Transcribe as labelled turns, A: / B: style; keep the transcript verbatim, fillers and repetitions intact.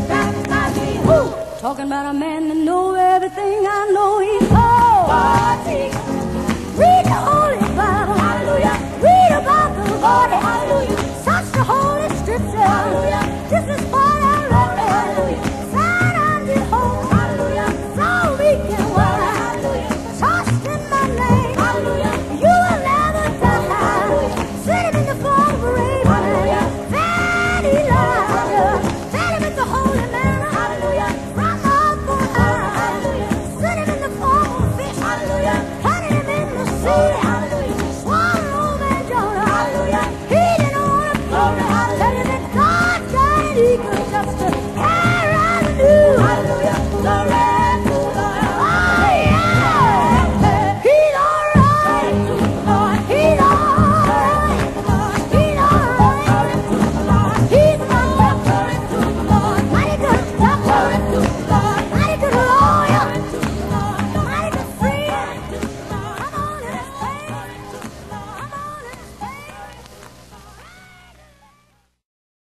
A: Talking about a man that knows everything. I know he's party. Read the Holy Bible. Hallelujah. Read about the Lord. Hallelujah. Search the Holy Scripture. Hallelujah. This is part I love. Hallelujah. Sign on the home. Hallelujah. So we can walk. Hallelujah. Trust in my name. Hallelujah. You will never die. Hallelujah. Sit him in the form of a raven. Hallelujah. That Elijah. Set him in the holy man. Hallelujah. Just to